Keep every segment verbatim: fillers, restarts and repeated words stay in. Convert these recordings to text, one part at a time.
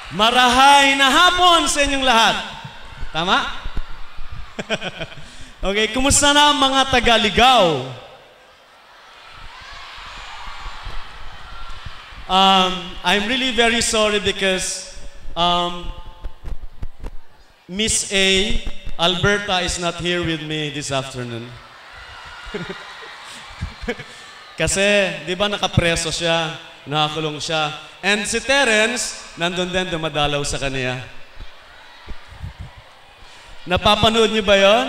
Marahay na hapon sa inyong lahat. Tama? Okay, kumusta na mga taga-Ligaw? Um, I'm really very sorry because um, Miss A, Alberta, is not here with me this afternoon. Kasi, di ba nakapreso siya, nakakulong siya. And si Terence, nandun din dumadalaw sa kanya. Napapanood niyo ba yon?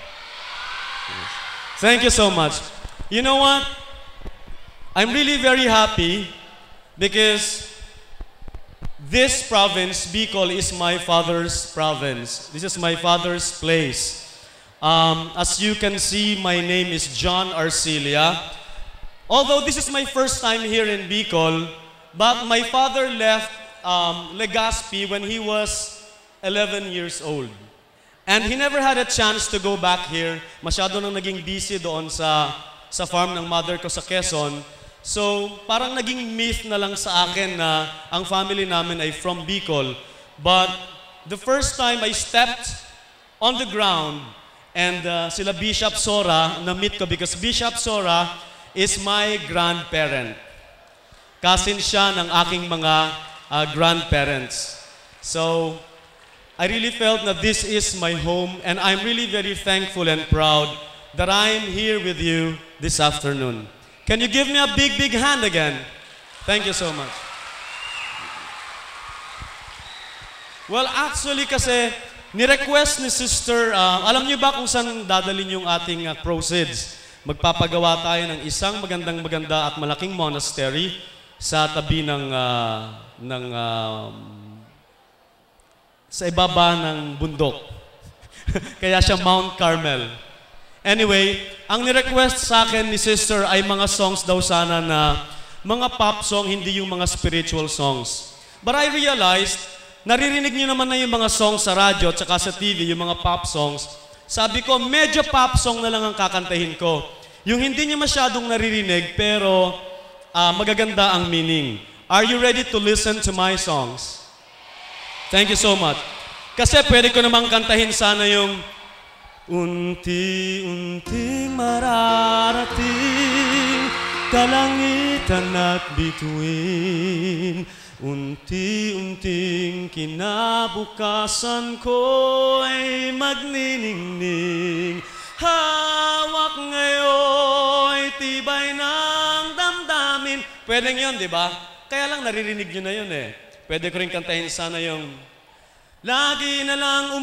Thank you so much. You know what? I'm really very happy because this province, Bicol, is my father's province. This is my father's place. Um, as you can see, my name is John Arcilia. Although this is my first time here in Bicol, but my father left um, Legazpi when he was eleven years old. And he never had a chance to go back here. Masyado nang naging busy doon sa, sa farm ng mother ko sa Quezon. So, parang naging myth na lang sa akin na ang family namin ay from Bicol. But the first time I stepped on the ground and uh, sila Bishop Sora, na-meet ko because Bishop Sora is my grandparent. Cousin siya ng aking mga uh, grandparents. So, I really felt that this is my home and I'm really very thankful and proud that I'm here with you this afternoon. Can you give me a big, big hand again? Thank you so much. Well, actually kasi, ni-request ni Sister, uh, alam niyo ba kung saan dadalhin yung ating uh, proceeds? Magpapagawa tayo ng isang magandang maganda at malaking monastery sa tabi ng, uh, ng uh, sa ibaba ng bundok. Kaya siya Mount Carmel. Anyway, ang ni-request sa akin ni Sister ay mga songs daw sana na mga pop song, hindi yung mga spiritual songs. But I realized, naririnig niyo naman na yung mga songs sa radyo at saka sa T V, yung mga pop songs. Sabi ko, medyo pop song na lang ang kakantahin ko. Yung hindi niyo masyadong naririnig, pero uh, magaganda ang meaning. Are you ready to listen to my songs? Thank you so much. Kasi pwede ko namang kantahin sana yung unti-unting mararating kalangitan at bituin. Unti-unting kinabukasan ko ay magniningning. Hawak ngayon, tibay ng damdamin. Pwede yun, di ba? Kaya lang naririnig nyo na yun eh. Pwede ko rin kantahin sana yung lagi na lang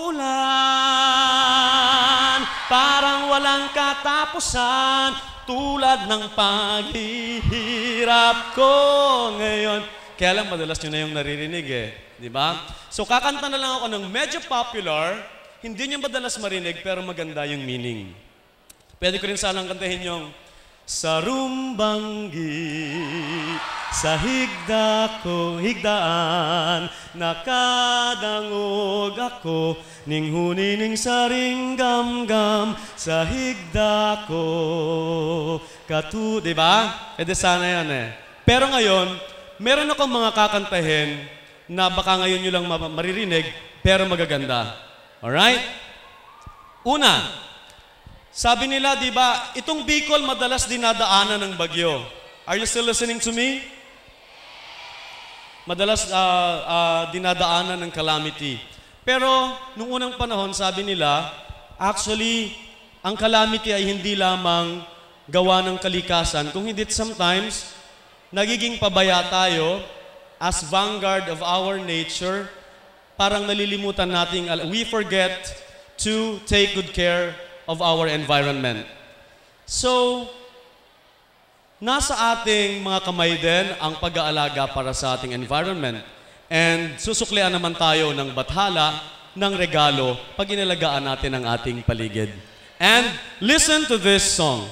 umuulan, parang walang katapusan, tulad ng paghihirap ko ngayon. Kaya lang madalas nyo na yung naririnig eh. Di ba? So kakanta na lang ako ng medyo popular, hindi nyo madalas marinig pero maganda yung meaning. Pwede ko rin sanang kantahin yung sa rumbanggi, sa higda ko, higdaan, nakadangog ako, ning hunining saring gamgam, sa higda ko, katu, di ba? E de sana yan eh. Pero ngayon, meron akong mga kakantahin na baka ngayon nyo lang maririnig, pero magaganda. Alright? Una, sabi nila, di ba, itong Bicol madalas dinadaanan ng bagyo. Are you still listening to me? Madalas uh, uh, dinadaanan ng calamity. Pero, nung unang panahon, sabi nila, actually, ang calamity ay hindi lamang gawa ng kalikasan, kung hindi sometimes, nagiging pabaya tayo as vanguard of our nature, parang nalilimutan nating, we forget to take good care of our environment. So, nasa ating mga kamay din ang pag-aalaga para sa ating environment. And susuklian naman tayo ng bathala, ng regalo, pag inalagaan natin ang ating paligid. And listen to this song.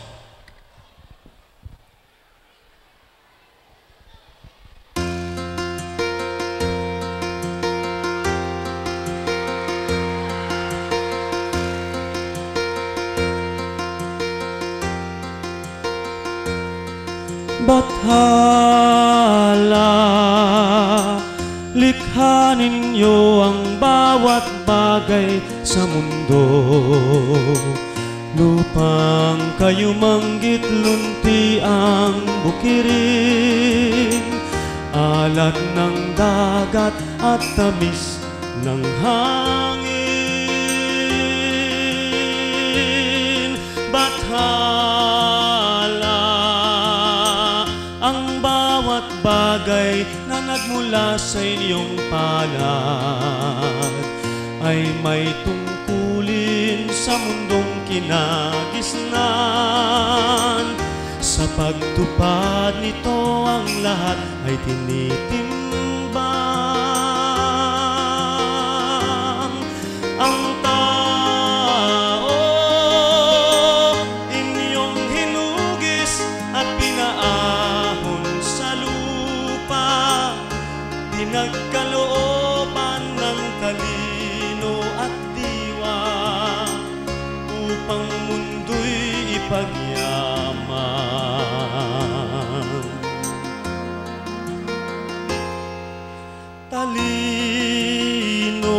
Bathala, likha ninyo ang bawat bagay sa mundo. Lupang kayo manggit lunti ang bukirin, alat ng dagat at tamis ng hangin. Bathala ang bawat bagay na nagmula sa inyong palad, ay may tungkulin sa mundong kinagisnan. Sa pagtupad nito ang lahat ay tinitimbang. Ang tao inyong hinugis at pinaahon sa lupa, pinagkalooban ng talino at diwa, upang mundo'y ipagyaman. Talino,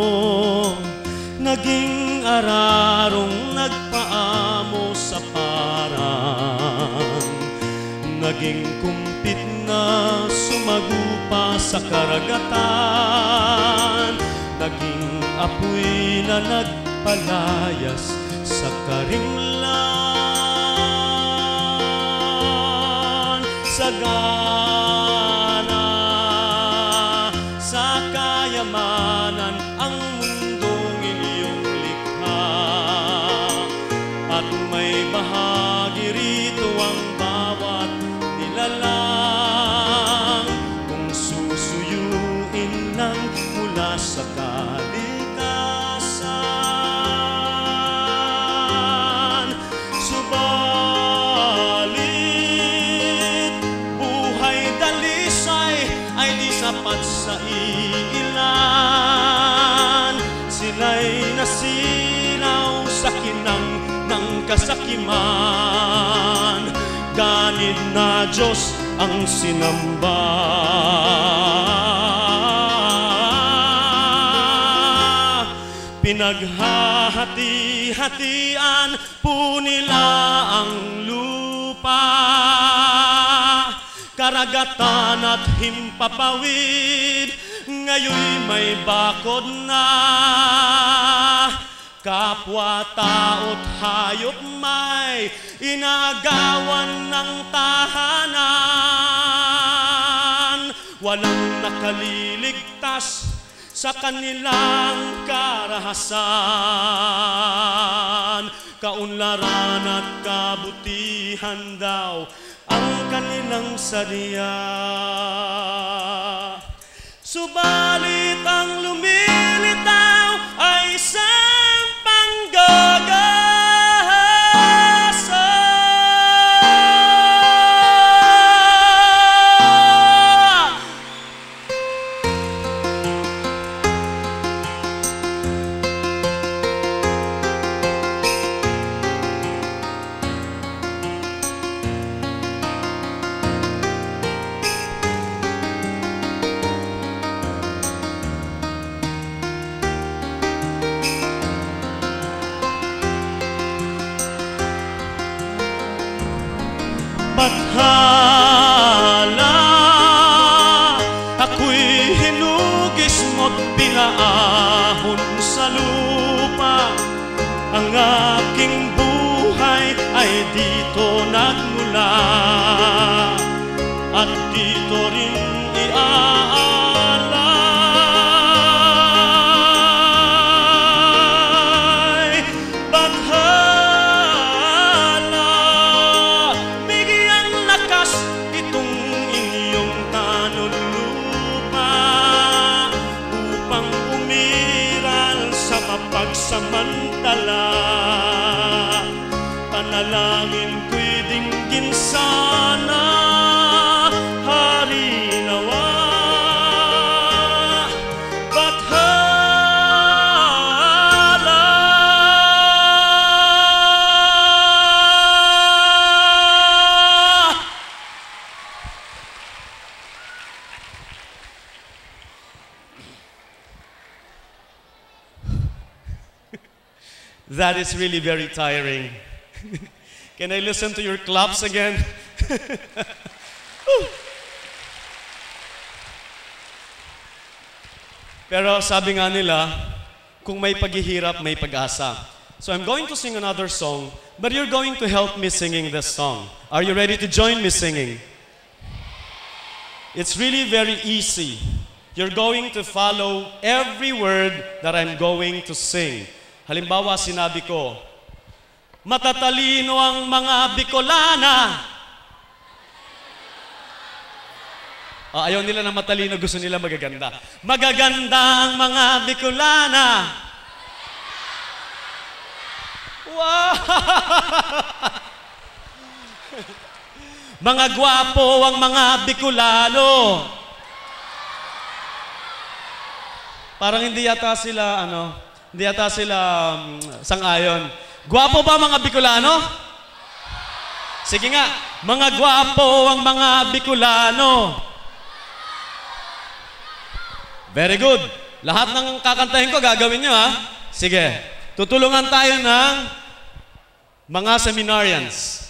naging ararong nagpaamo sa parang, naging kumpit na sumagupa sa karagatan, naging apoy na nagpalayas sa karimlan. Sagana sa kayamanan ang mundong inyong likha, at may bahagi rito ang bawat nilalang, kung susuyuin lang mula sa kalikasan. Subalit buhay dalisay ay di sapat sa iilan, sila'y nasilaw sa kinang ng kasakiman. Ganid na Diyos ang sinamba, pinaghahati-hatian po nila ang lupa, karagatan at himpapawid, ngayon may bakod na. Kapwa tao't hayop may inagawan ng tahanan, walang nakaliligtas sa kanilang karahasan. Kaunlaran at kabutihan daw ang kanilang sadya, subalit ang lumilitaw ay isang panggagahasa. Bathala, ako'y hinugis mo't pinaahon sa lupa, ang aking buhay ay dito nagmula, at dito rin iaalay. Bathala, bigyang lakas itong inyong tanod lupa, upang umiral sa mapagsamantala. Panalangin ko'y dinggin sana, Hari nawa. Bathala, That is really very tiring. Can I listen to your claps again? Pero sabi nga nila, kung may paghihirap, may pag-asa. So I'm going to sing another song, but you're going to help me singing this song. Are you ready to join me singing? It's really very easy. You're going to follow every word that I'm going to sing. Halimbawa, sinabi ko, matatalino ang mga Bicolana. Oh, ayaw nila na matalino, gusto nila magaganda. Magaganda ang mga Bicolana. Wow! Mga gwapo ang mga Bicolano. Parang hindi yata sila, ano, hindi yata sila um, sang-ayon. Gwapo ba mga Bicolano? Sige nga, mga gwapo ang mga Bicolano. Very good. Lahat ng kakantahin ko, gagawin nyo, ha? Sige. Tutulungan tayo ng mga seminarians.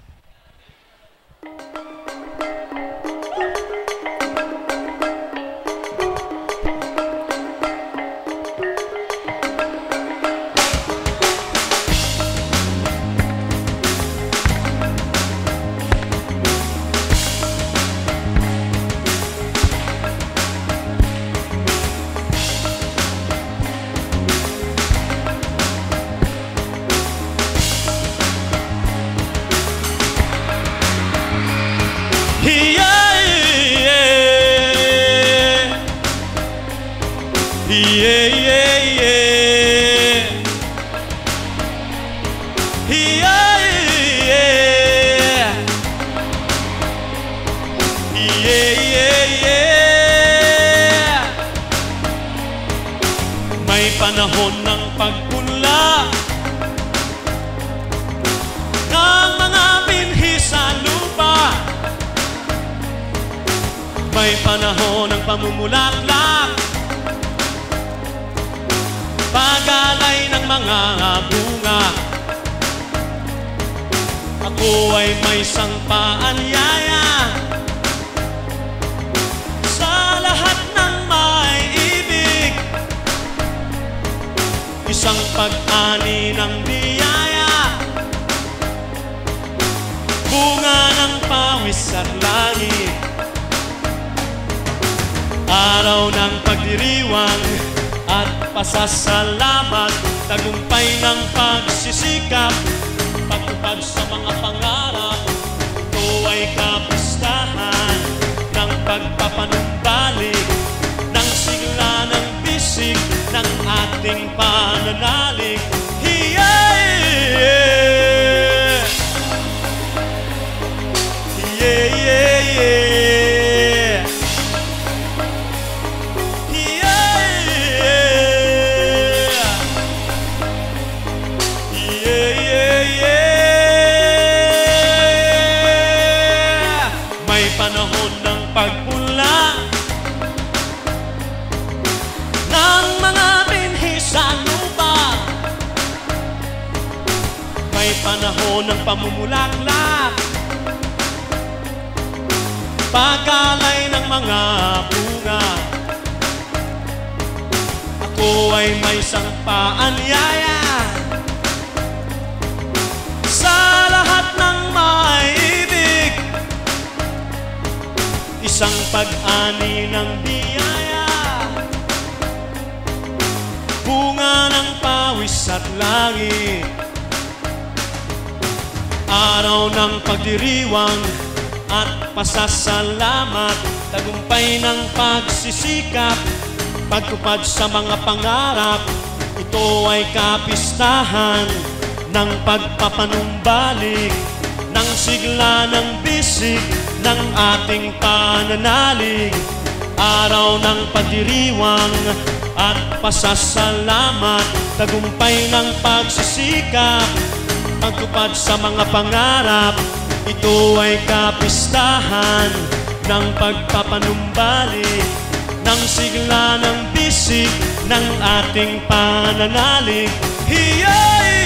Yeah, yeah, yeah. Yeah, yeah. Yeah, yeah, yeah. May panahon ng pagpula ng mga binhi sa lupa. May panahon ng pamumulaklak, pagalay ng mga bunga. Ako ay may sangpaanyaya sa lahat ng may ibig, isang pag-ani ng biyaya, bunga ng pawis at langit, araw ng pagdiriwang at pasasalamat, tagumpay ng pagsisikap, pagtupad sa mga pangarap. Ito ay kapistahan ng pagpapanumbalik, ng sigla ng bisig ng ating pananalig. Yeah, yeah. Yeah, yeah, yeah. Panahon ng pagpula ng mga binhi sa lupa. May panahon ng pamumulaklak, pagalay ng mga bunga. Ako ay may sangpaanyaya sa lahat ng may ibig, isang pag-ani ng biyaya, bunga ng pawis at langit, araw ng pagdiriwang at pasasalamat, tagumpay ng pagsisikap, pagtupad sa mga pangarap. Ito ay kapistahan ng pagpapanumbalik, ng sigla ng bisig ng ating pananalig, araw ng pagdiriwang at pasasalamat, tagumpay ng pagsisikap, pagtupad sa mga pangarap. Ito ay kapistahan ng pagpapanumbalik, ng sigla ng bisig ng ating pananalig. Hiyay!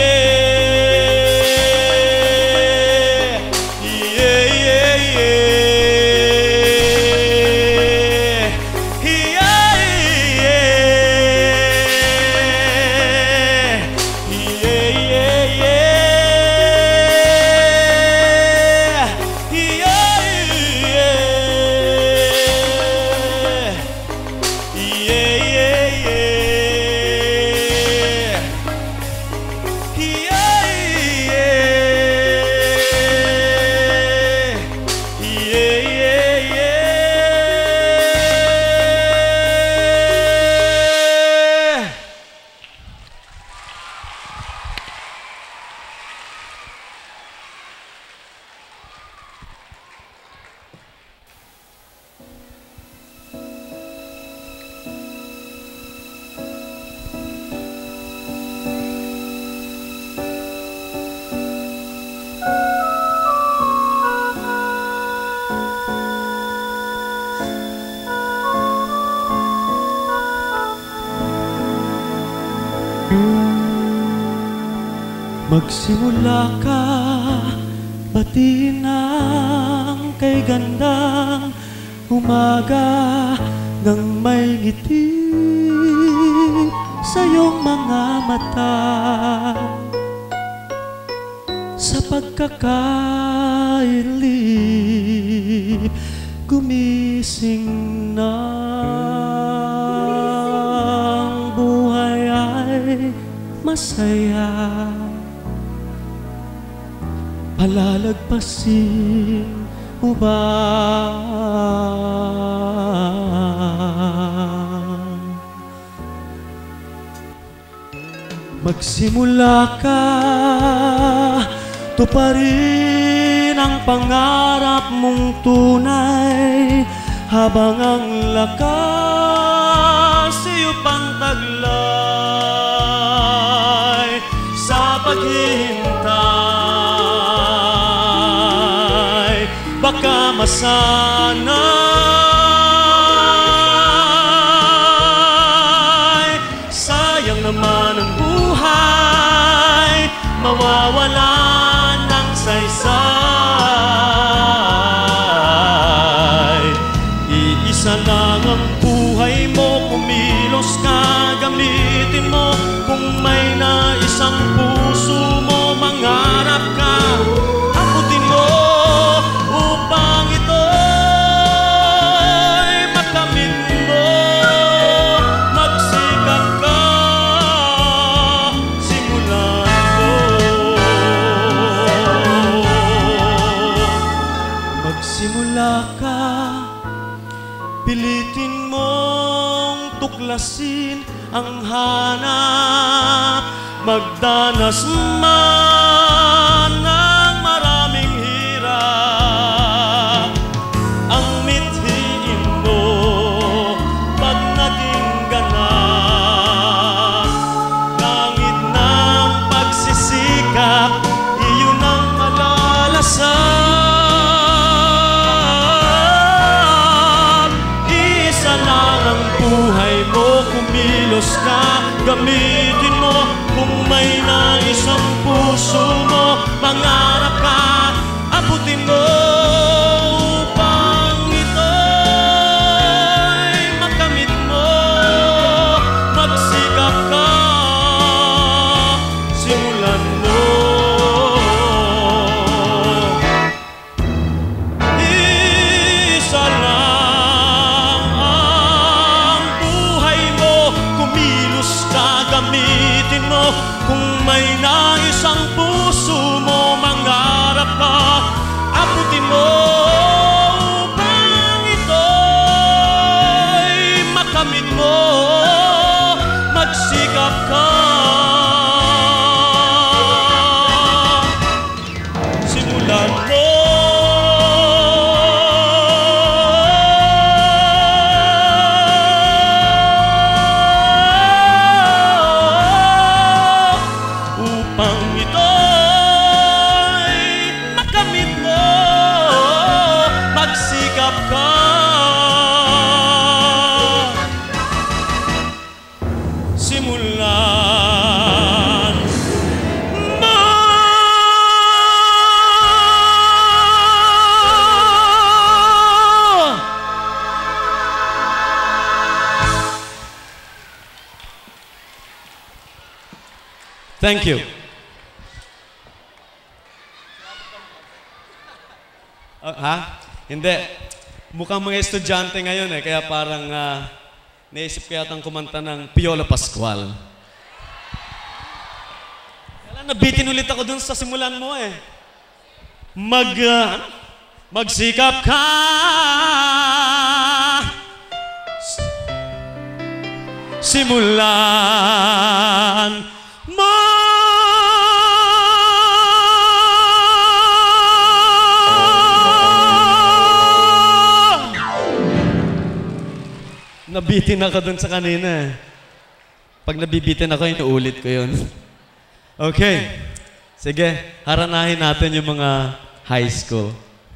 Magsimula ka, batiin ang kay gandang umaga nang may ngiti sa iyong mga mata. Sa pagkakailip, gumising na ang buhay ay masaya. Palalagpasin mo ba? Magsimula ka, tuparin ang pangarap mong tunay, habang ang lakas iyo pang taglay sa paghihintay. Baka masanay, sayang naman ang buhay, mawawalan ng saysay. Iisa lang ang buhay mo, kumilos ka, gamitin mo. Kung may naisang puso mo, mangarap ka, abutin mo upang ito'y makamit mo. Magsikap ka, simulan mo. Magsimula ka, pilitin mong tuklasin ang hanap, magdanas man ng maraming hirap. Ang mithiin mo pag naging ganap, langit ng pagsisikap, iyon ang malalasap. Isa lang ang buhay mo, kumilos ka, gamitin mo. Kung may naisang puso mo, mangarap ka, abutin mo upang ito'y makamit mo. Magsikap ka, simulan mo. Isa lang ang buhay mo, kumilos ka, gamitin mo. Kung may nais Thank you. Uh, ha? Hindi. Mukhang mga estudyante ngayon eh, kaya parang uh, naisip ko yatang kumanta ng Piola Pascual. Kaya nabitin ulit ako dun sa simulan mo eh. Mag, uh, magsikap ka simulan mo. Nabitin ako dun sa kanina. Pag nabibitin ako, inuulit ko yun. Okay. Sige, haranahin natin yung mga high school.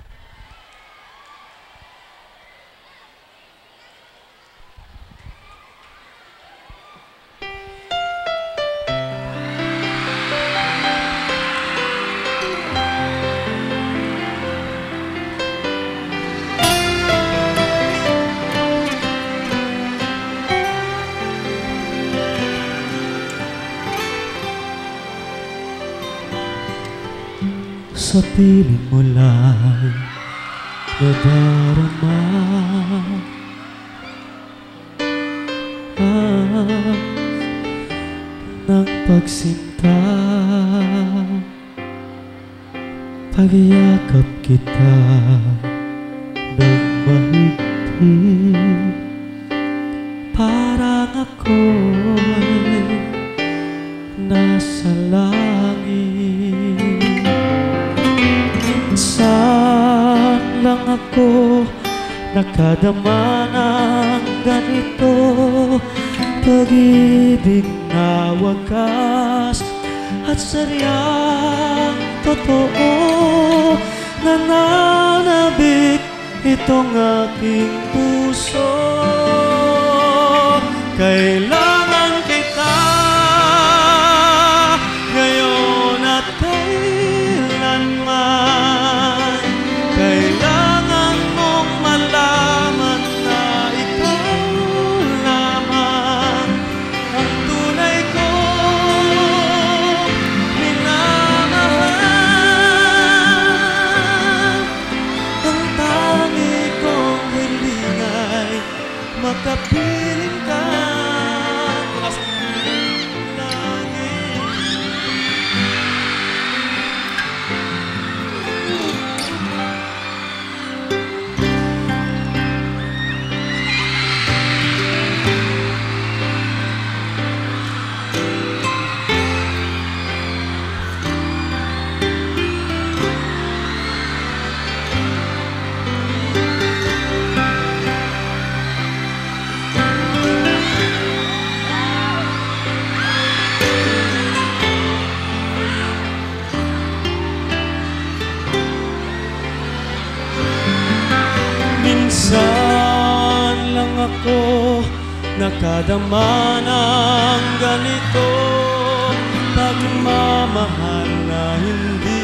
Sa piling mo lang nadarama ah, ng pagsinta. Pagyakap kita ng mahigpit, parang ako'y nasa langit. Saan lang ako nakadama ng ganito, pag-ibig na wagas at saryang totoo. Nananabik itong aking puso, kailangan kita ngayon at kailanman. Kailangan mong malaman na ikaw lamang ang tunay kong minamahal. Ang tangi kong hiling ay makapiling ka sa langit. Minsan lang ako nakadama ng ganito, pagmamahal na hindi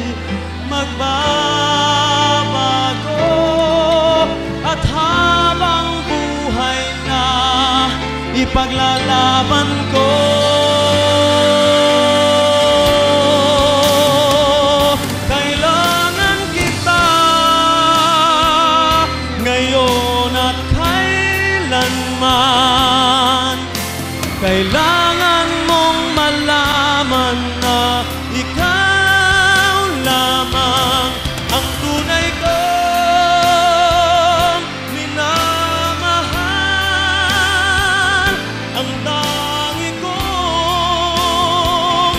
magbabago. At habang buhay na ipaglalaban ko, kailangan kita ngayon at kailanman. Kailangan mong malaman na ikaw lamang ang tunay kong minamahal. Ang tangi kong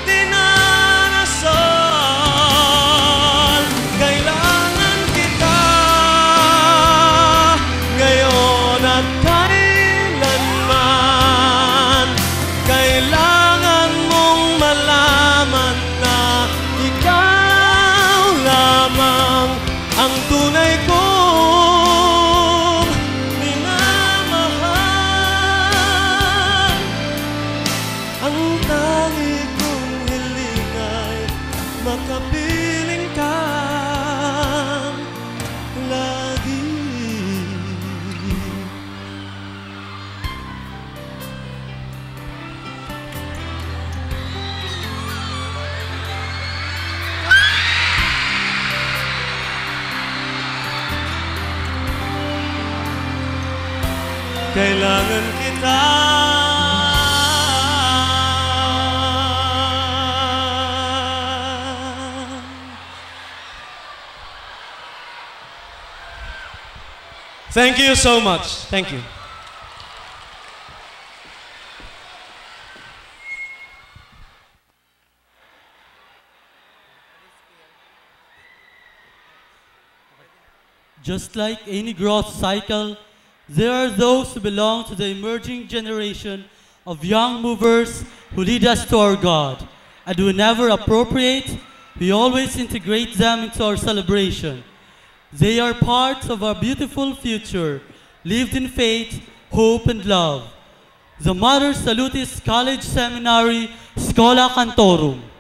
dinarasal. Kailangan kita ngayon at kailanman. kailangan kita. Thank you so much. Thank you. Just like any growth cycle, there are those who belong to the emerging generation of young movers who lead us to our God. And we never appropriate, we always integrate them into our celebration. They are part of our beautiful future, lived in faith, hope, and love. The Mother Salutis College Seminary, Schola Cantorum.